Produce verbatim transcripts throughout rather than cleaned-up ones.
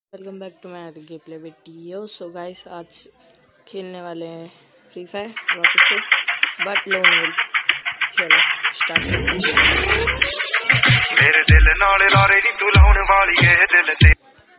Welcome back to my game play video. So guys, आज खेलने वाले हैं फ्री फायर वापस से, बट लोन वुल्फ। चलो स्टार्ट करते हैं। मेरे दिल नाल लारे नी तू लाउन वाली है दिल ते।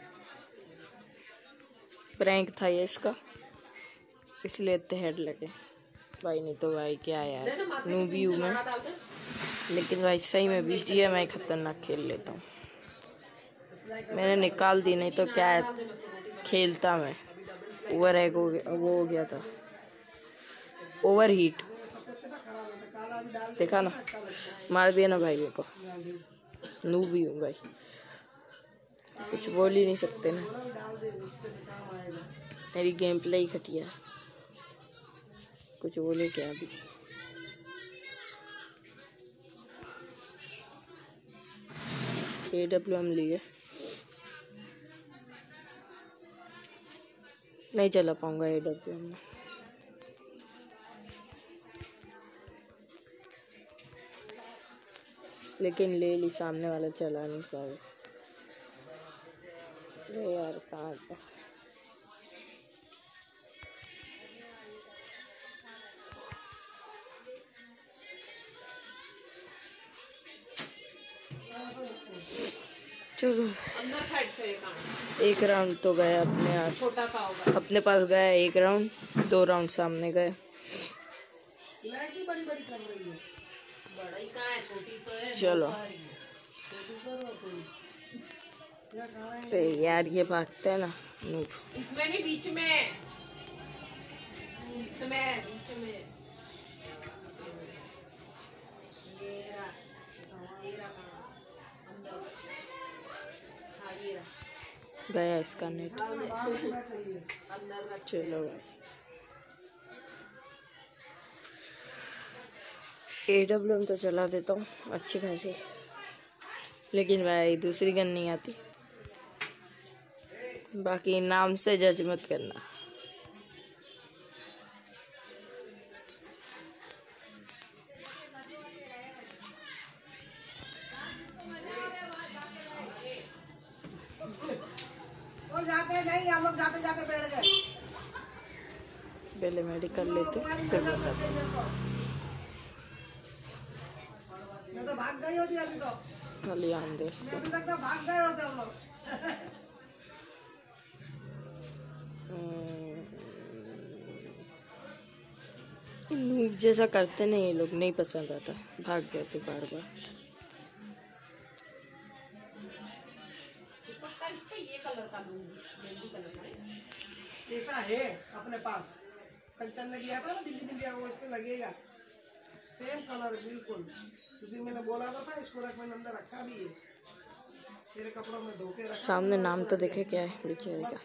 प्रैंक था ये इसका, इसलिए इतने हेड लगे भाई, नहीं तो भाई क्या यार, नूबी हूँ मैं, लेकिन भाई सही में बीजी है, मैं खतरनाक खेल लेता हूँ। मैंने निकाल दी, नहीं तो क्या खेलता मैं। ओवर हैग हो गया, वो हो गया था ओवर हीट, देखा ना, मार दिया ना भाई मेरे को। नूब ही हूँ भाई, कुछ बोल ही नहीं सकते ना, मेरी गेम प्ले ही घटिया है, कुछ बोले क्या। अभी ए डब्ल्यू एम लिए, नहीं चला पाऊंगा ए डब्ल्यू एम में। लेकिन ले ली, सामने वाला चला नहीं पाए। अरे यार कहाँ था? चलो एक राउंड तो गया अपने यार, अपने पास गया एक राउंड, दो राउंड सामने गए। चलो यार, ये भागता है ना नूब। इसमें नहीं, बीच में, बीच में, बीच में। गया इसका नेट। चलो भाई, ए डब्ल्यू एम तो चला देता हूँ अच्छी खासी, लेकिन भाई दूसरी गन नहीं आती। बाकी नाम से जज मत करना। वो जाते नहीं, हम लोग जाते जाते बैठ गए। पहले मेडिकल लेते फिर बताते। मैं तो भाग गई होती अभी तो। खाली आम दे इसको। अभी तक तो भाग गए होते हम लोग। नूब जैसा करते नहीं ये लोग, नहीं पसंद आता, भाग गए थे बार बार। ये कलर का कैसा है अपने पास? कंचन ने किया था ना, बिल्ली बिल्ली वो इस पे लगेगा, सेम कलर बिल्कुल। उसी मैंने बोला था इसको रख, मैंने अंदर रखा भी है, तेरे कपड़ों में धोके रखा। सामने नाम तो देखे क्या है बेचारे का,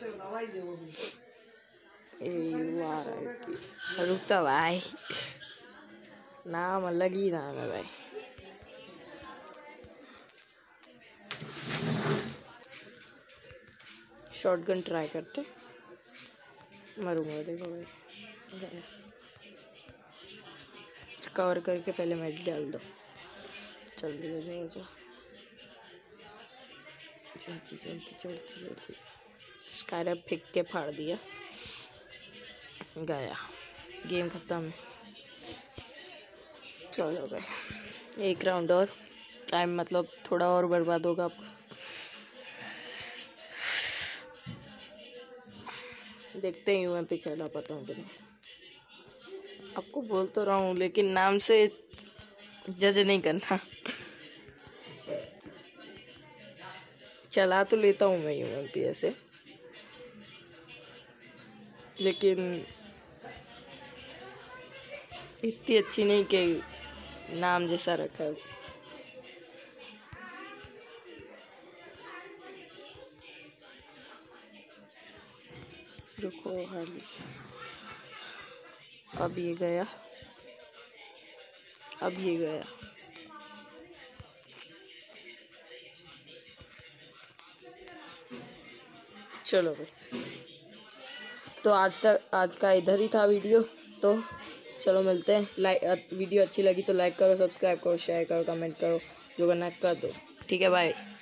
रुकता भाई, नाम अलग ही नाम है भाई। शॉटगन ट्राई करते, मरूंगा देखो भाई। कवर करके पहले मेड डाल दो, जल्दी हो जाओ जाओ, जल्दी जल्दी जल्दी जल्दी। स्काईरैप फेंक के फाड़ दिया, गया, गेम खत्म है। चलो भाई एक राउंड और, टाइम मतलब थोड़ा और बर्बाद होगा आपको, देखते ही हुए पे चला पाता हूँ कि नहीं। आपको बोल तो रहा हूँ, लेकिन नाम से जज नहीं करना। चला तो लेता हूँ मैं यूएम पी ऐसे, लेकिन इतनी अच्छी नहीं कि नाम जैसा रखा है। रुको हार्ली, अब ये गया, अब ये गया। चलो भाई, तो आज तक आज का इधर ही था वीडियो। तो चलो मिलते हैं। लाइक वीडियो अच्छी लगी तो लाइक करो, सब्सक्राइब करो, शेयर करो, कमेंट करो, जो करना कर दो। ठीक है भाई।